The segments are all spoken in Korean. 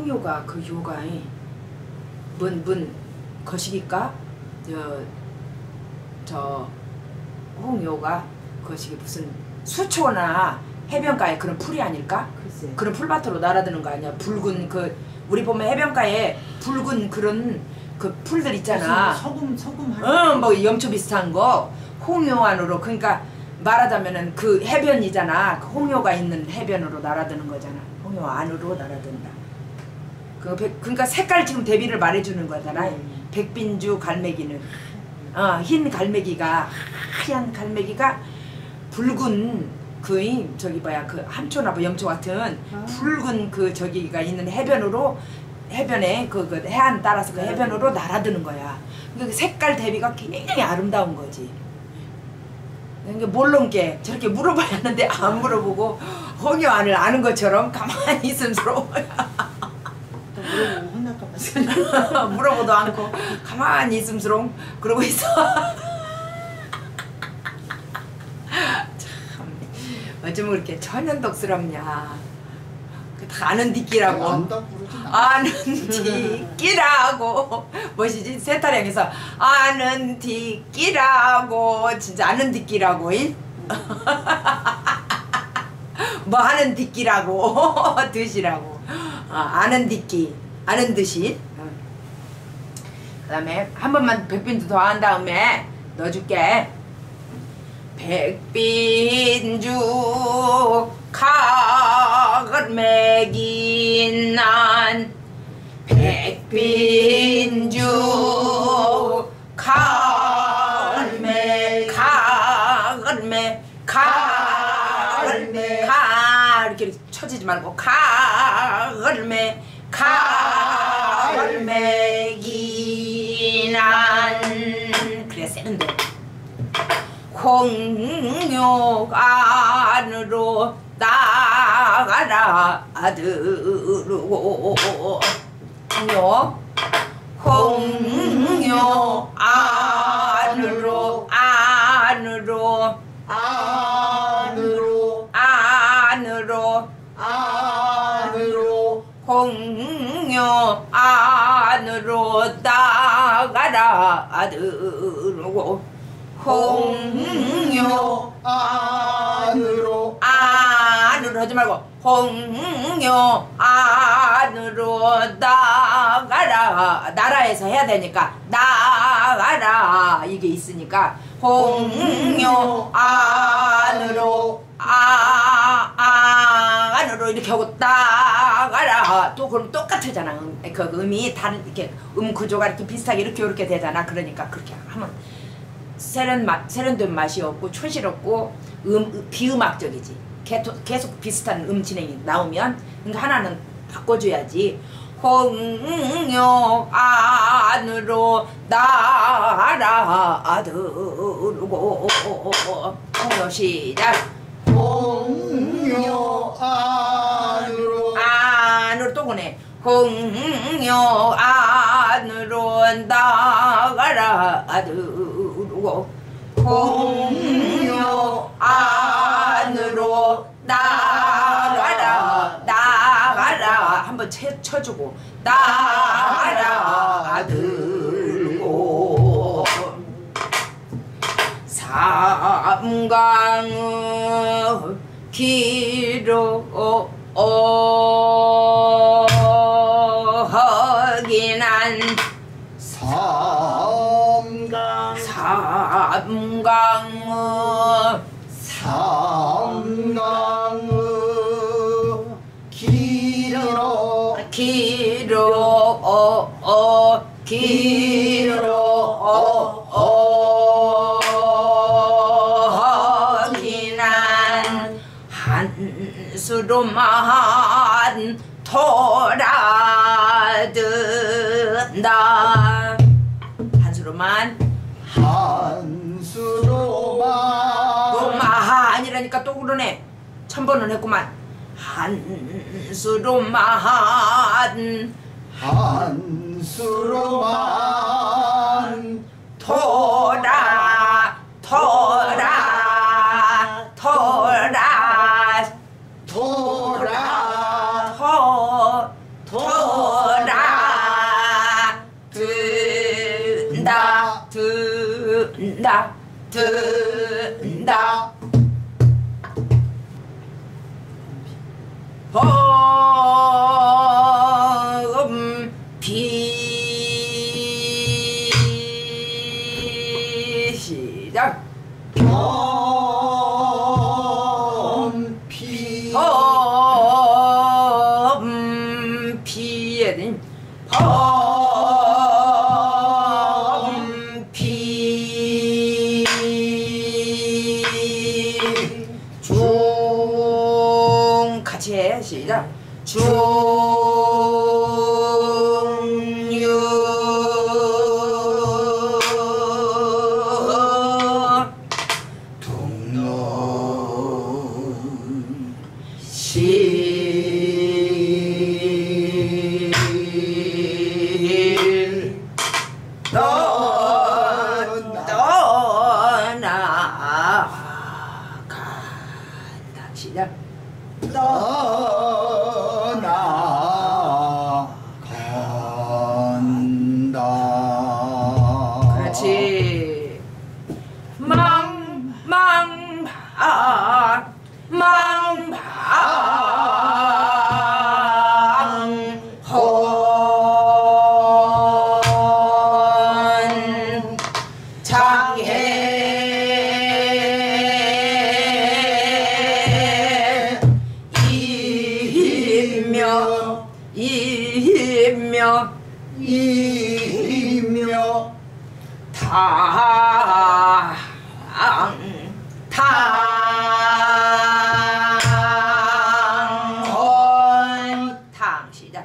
홍요가 그 요가에 뭔 거시기까 저 홍요가 거시기 무슨 수초나 해변가에 그런 풀이 아닐까? 글쎄. 그런 풀밭으로 날아드는 거 아니야? 붉은 그 우리 보면 해변가에 붉은 그런 그 풀들 있잖아. 소금 하는 뭐 염초 비슷한 거 홍요 안으로 그러니까 말하자면은 그 해변이잖아. 그 홍요가 있는 해변으로 날아드는 거잖아. 홍요 안으로 날아든다. 그러니까 색깔 지금 대비를 말해주는 거잖아. 백빈주 갈매기는 흰 갈매기가 하얀 갈매기가 붉은 그 저기 뭐야 그 함초나 뭐 염초 같은 붉은 그 저기가 있는 해변에 그 해안 따라서 그 해변으로 날아드는 거야. 그러니까 색깔 대비가 굉장히 아름다운 거지. 그러니까 몰론게 저렇게 물어봐야 하는데 안 물어보고 홍요 안을 아는 것처럼 가만히 있음스러워. 또 물어보고 혼날까 봐 물어보도 않고 가만히 있음스러워 그러고 있어. 참 어쩌면 그렇게 천연덕스럽냐. 다 아는 뒷기라고. 안다 부르지. 아는 뒷기라고. 뭐시지? 세타령에서 아는 뒷기라고. 진짜 아는 뒷기라고. 뭐 하는 뒷기라고. 듯이라고. 아는 뒷기. 아는 듯이. 그 다음에 한 번만 백빈주 더 한 다음에 넣어줄게. 백빈주 가을매기 난 백빈주 가을매 이렇게 쳐지지 말고 가을매기 난 그래 세는데 홍요 안으로 나가라 아들고 홍요 안으로 홍요 안으로 나가라 아들고 홍요 안으로 하지 말고 홍요 안으로 나가라. 나라에서 해야 되니까 나가라 이게 있으니까 홍요 안으로 안으로 이렇게 하고 나가라. 또 그럼 똑같아잖아. 그 음이 다른 이렇게 구조가 이렇게 비슷하게 이렇게 되잖아. 그러니까 그렇게 하면 세련된 맛이 없고 촌스럽고 비음악적이지. 계속 비슷한 진행이 나오면 그러니까 하나는 바꿔줘야지. 홍요 안으로 나라 아들고 홍요 시작. 홍요 안으로 또 보내. 홍요 안으로 나가라 아들고 홍요 안으로 나가라 한번 쳐주고 나가라 아들고 삼강의 길어 허기난 삼강의 허기난 한수로만 돌아든다. 한수로만이라니까 또 그러네. 1000번은 했구만. 한수로만 든다 든다 범비 시작 범피 범피에 된 범피 중 같이 해 시작 중유 실 떠나간다 시작 떠나간다. 그렇지 망망파 망방헌 장해 이며 이며 이며 당헌 당 시작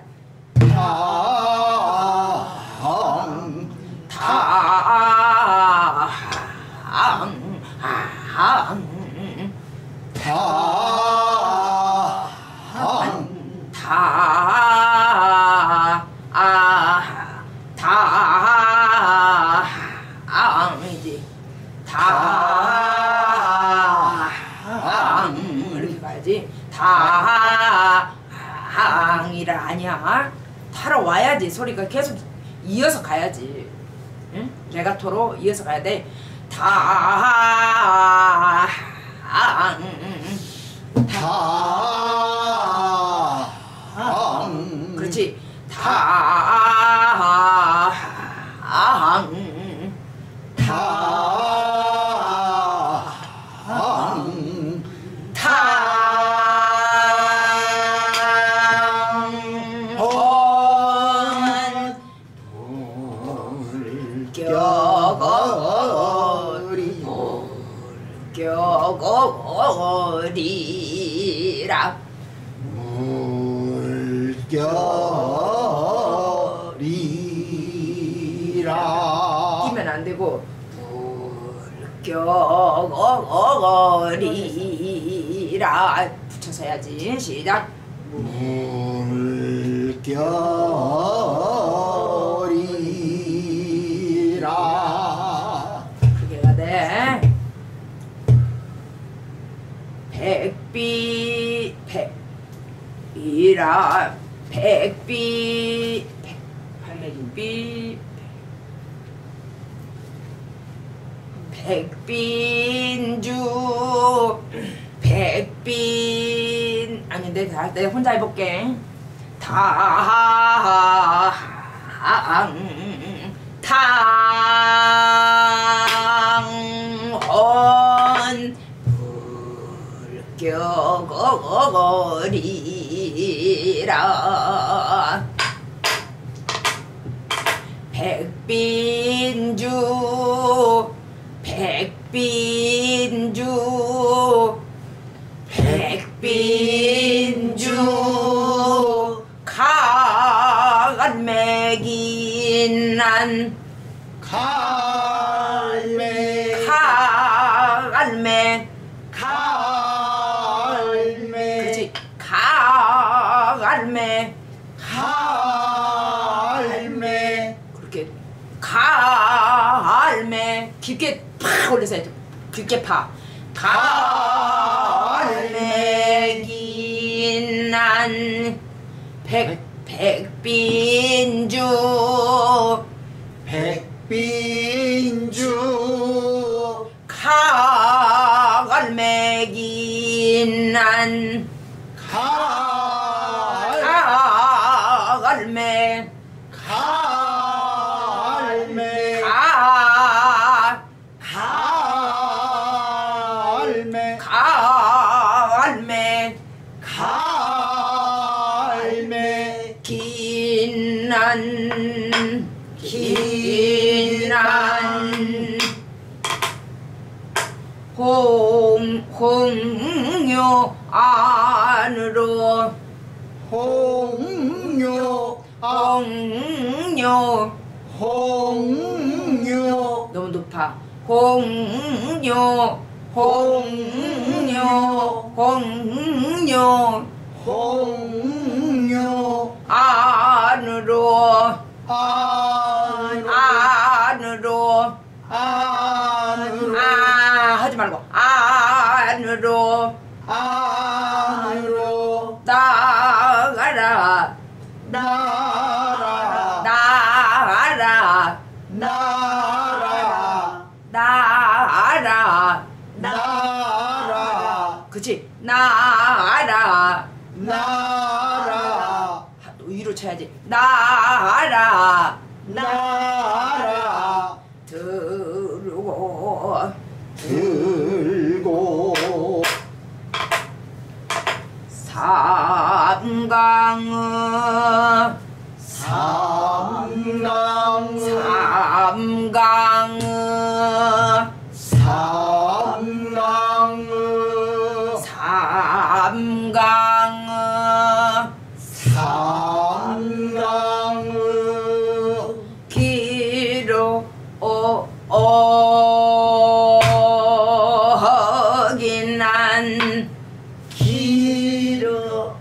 당이지 당 이렇게 가야지 당이라 아니야 타러 와야지 소리가 계속 이어서 가야지 응? 레가토로 이어서 가야 돼 그렇지 당헌 껴거리라 물결이라. 끼면 안 되고 물결거리라 붙여서 해야지 시작 물결이라. 그렇게 해야 돼 백비 백비라 백비 할매김비 백빈주 백빈 아닌데 다 내가 혼자 해볼게 당헌 물결거리라 백빈주 백빈주 백빈주 갈매기 난 갈매 갈매 갈매 그렇지 갈매 갈매 그렇게 갈매 깊게 팍 올려서 해야지 깊게 파 갈매기 난 백빈주 백빈주 가갈매기난 가갈매 갈매 갈매 가갈매 갈매 긴난 홍요 안으로 홍요 홍요 너무 높아 홍요 홍요 안으로 하지 말고 안으로 나가라 그치 나라 위로 쳐야지 나라 들고 삼강은 길어 어긴난 길어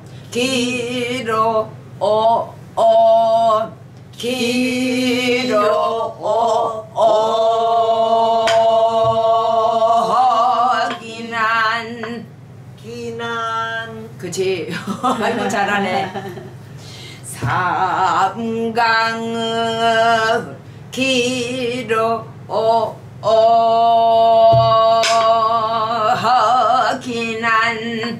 어긴난 그치 아이고 잘하네 삼강은 길어 어긴난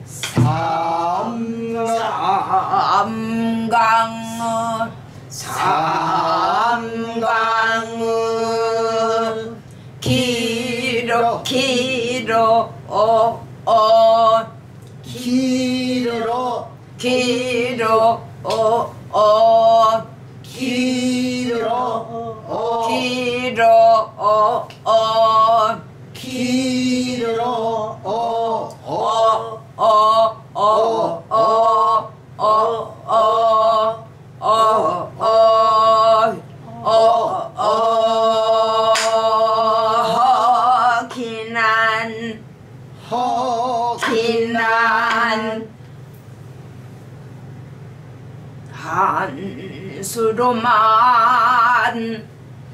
삼강은 길어 허기난 한수로만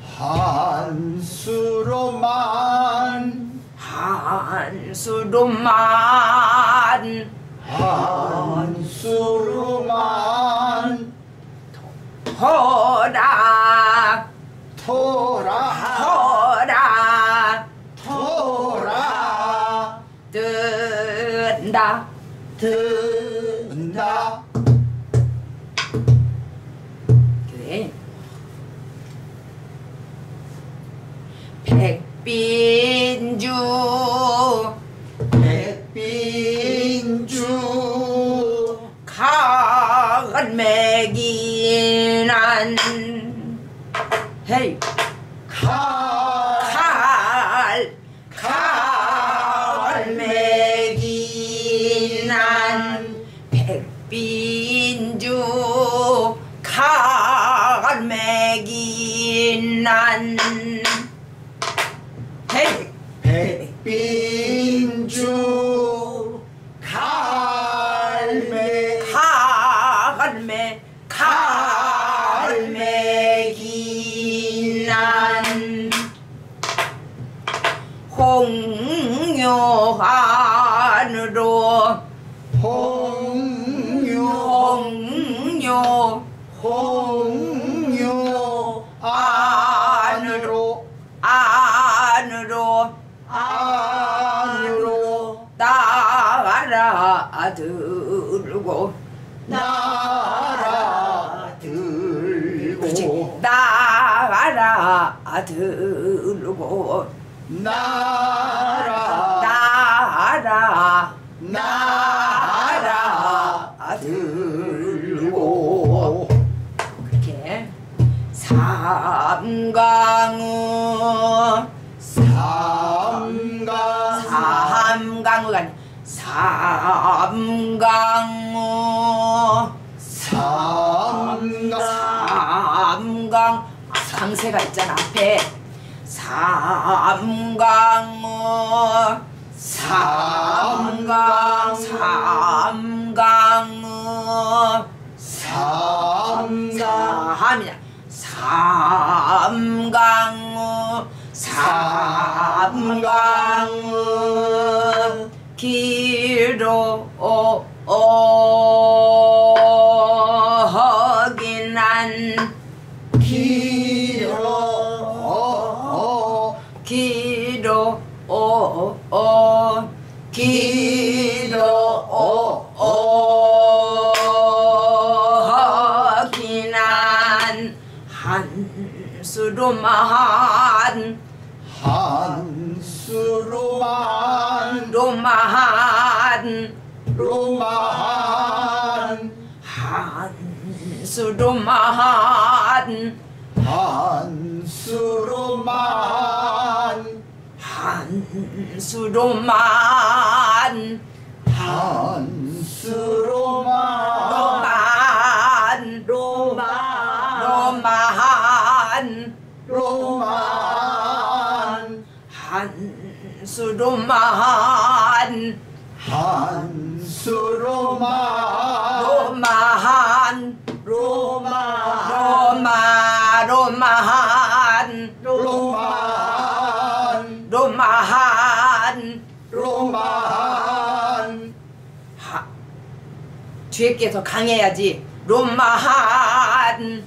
토라 든다 그래 백빈주 가갈매기난 헤이 갈매기난 백빈주 가갈매기난 헤이 백빈주 갈매기난 홍요 안으로 안으로 들고 나라 들고 나라 들고 나라 들고 그렇게 삼강우 삼강우가 아니라 삼강 강세가 있잖아 앞에 삼강우 삼강우 삼이냐 삼강우 길어 허기난 허기난 한수로만 뒤에 게 더 강해야지. 로마한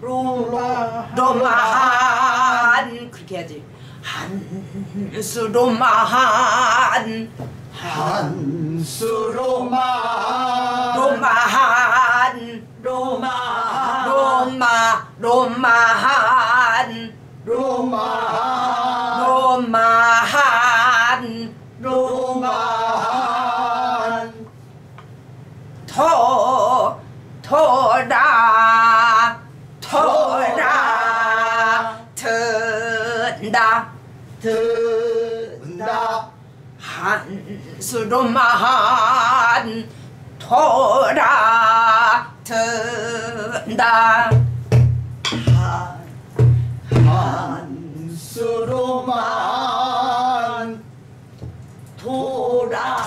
그렇게 해야지. 한수로마한 든다 한수로만 돌아 든다 한수로만 돌아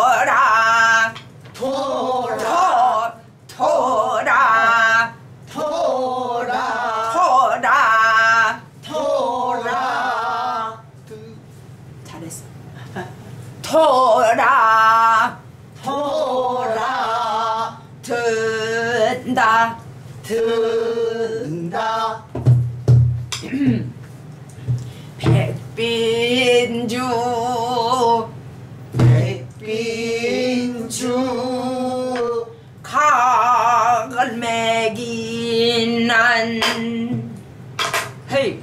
잘했어. 돌아 든다 백빈주 각을 매긴 난 헤이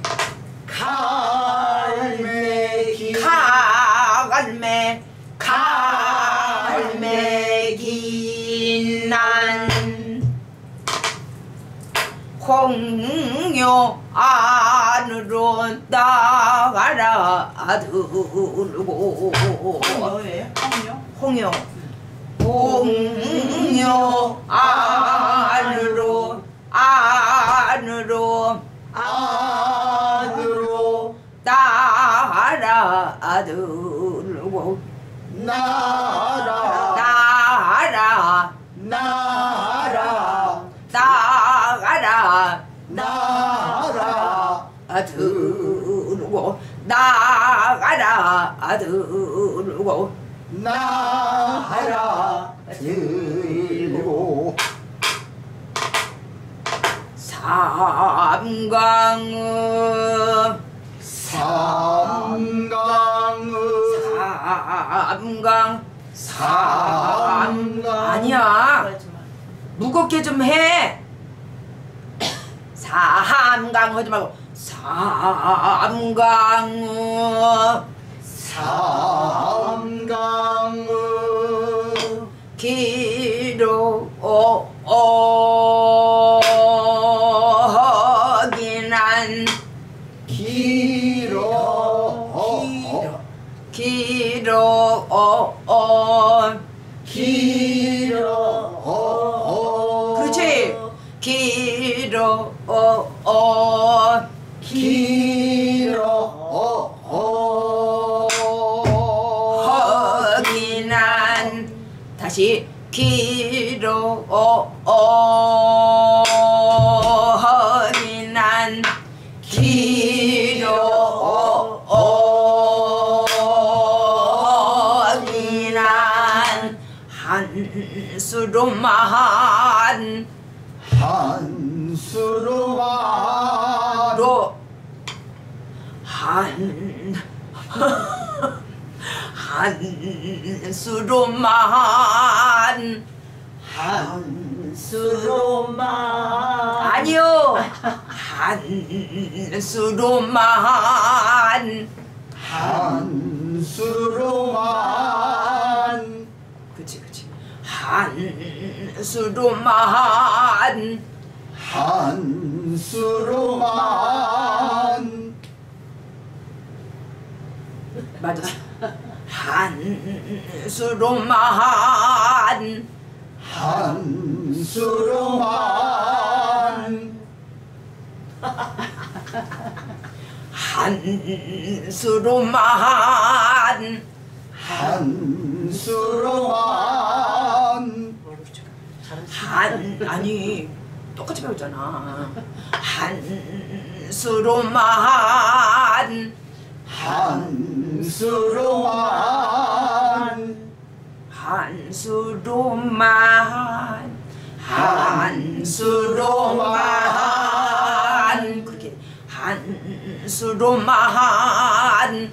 갈매긴 난 홍요 안으로 나가라 들고 홍요 안으로 나가라 들고 나가라 들고 나가라 들고 삼강우 삼강 아니야. 그러지 마. 무겁게 좀 해. 삼강 하지 말고 삼강은 삼강은 기록이난 그렇지. 허기난 다시 허기난 허기난 한수로만 한수로만 한수로만 한수로만 아니요. 한수로만 한수로만 그치 한수로만 한수로만 맞았어. 한수로만 한수로만 한수로만 한수로만 아니 똑같이 배웠잖아. 한수로만 한수로만 한수로만 그렇게 한수로만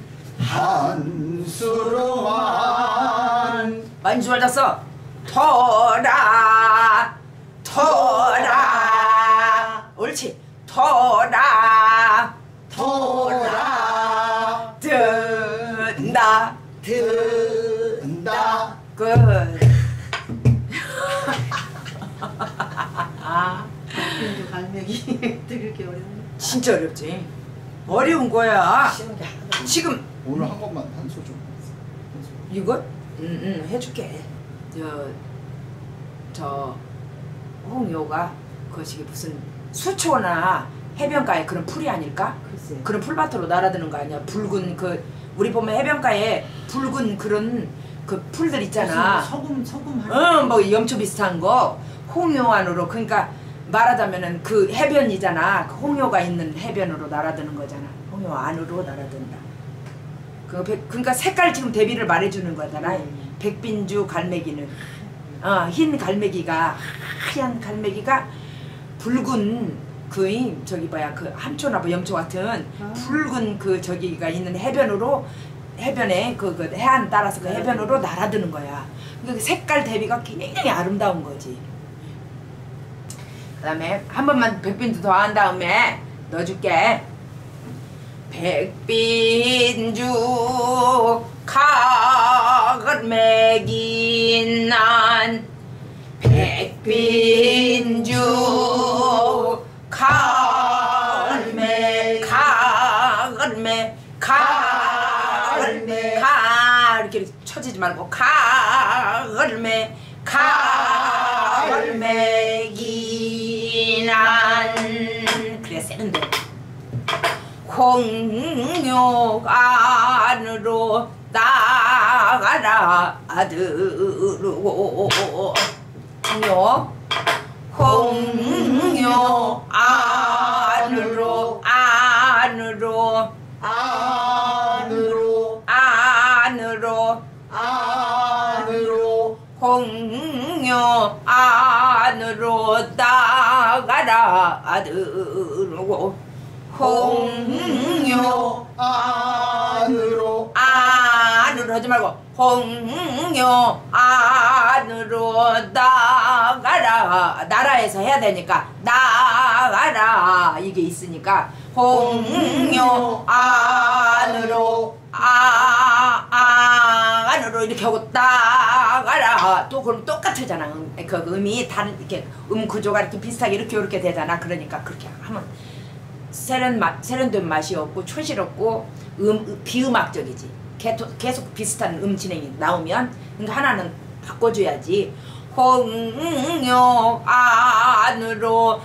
한수로만 많이 좋아졌어. 터라 옳지. 터라 든다 끝. 백빈주 갈매기 들기 어려운. 진짜 어렵지. 어려운 거야. 쉬운 게 하나도 지금 오늘 한 것만 단소 좀 이거? 해줄게. 저 홍요가 그것이 무슨 수초나 해변가에 그런 풀이 아닐까? 글쎄. 그런 풀밭으로 날아드는 거 아니야? 붉은 그 우리 보면 해변가에 붉은 그런 그 풀들 있잖아. 소금 하는. 뭐 염초 비슷한 거 홍요 안으로. 그러니까 말하자면은 그 해변이잖아. 그 홍요가 있는 해변으로 날아드는 거잖아. 홍요 안으로 날아든다. 그러니까 색깔 지금 대비를 말해주는 거잖아. 백빈주 갈매기는 흰 갈매기가 하얀 갈매기가 붉은 그 저기 뭐야 그 함초나 뭐 염초 같은 붉은 그 저기가 있는 해변에 그 해안 따라서 그 해변으로 날아드는 거야. 그 색깔 대비가 굉장히 아름다운 거지. 그다음에 한 번만 백빈주 더 한 다음에 넣어줄게. 백빈주 갈매기 난 백빈주 갈매 이렇게 쳐지지 말고 갈매기 난 그래 세는데 홍요 안으로 나가라 아들고 홍요 안으로 홍요 안으로 나가라 아들고 홍요 안으로 하지 말고 홍요 안으로 나가라. 나라에서 해야 되니까 나가라 이게 있으니까 홍요 안으로 안으로 이렇게 하고 나가라. 또 그럼 똑같으잖아. 그 음이 다른 이렇게 구조가 이렇게 비슷하게 이렇게 되잖아. 그러니까 그렇게 하면 세련된 맛이 없고 촌스럽고 비음악적이지. 계속 비슷한 진행이 나오면 그러니까 하나는 바꿔줘야지. 홍요 안으로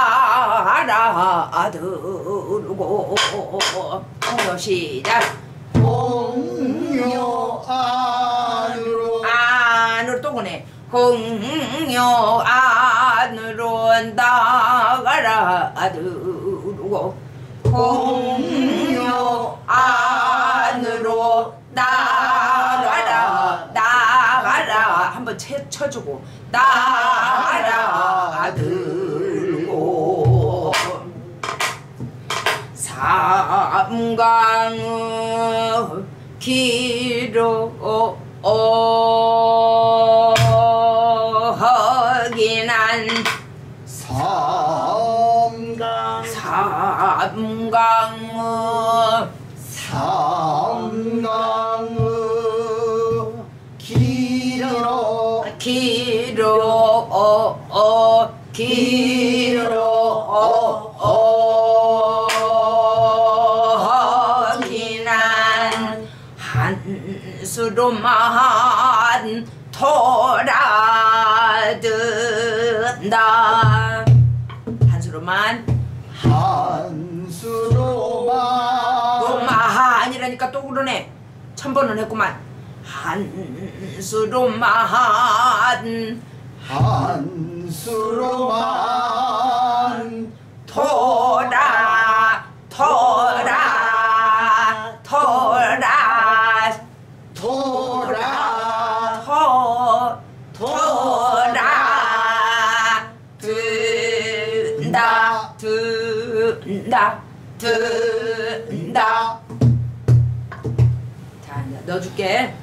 나라 들고 홍요 시작. 홍요 안으로 또 그네. 홍요 안으로 나가라 들고 홍요 안으로 나가라 한번 쳐주고 나가라 들고 삼강의 길어 허기난 삼강의 허기난 한수로만 돌아든다. 한수로만 로만이라니까 또 그러네. 1000번은 했구만. 한수로만 돌아 든다. 자, 이제 넣어줄게.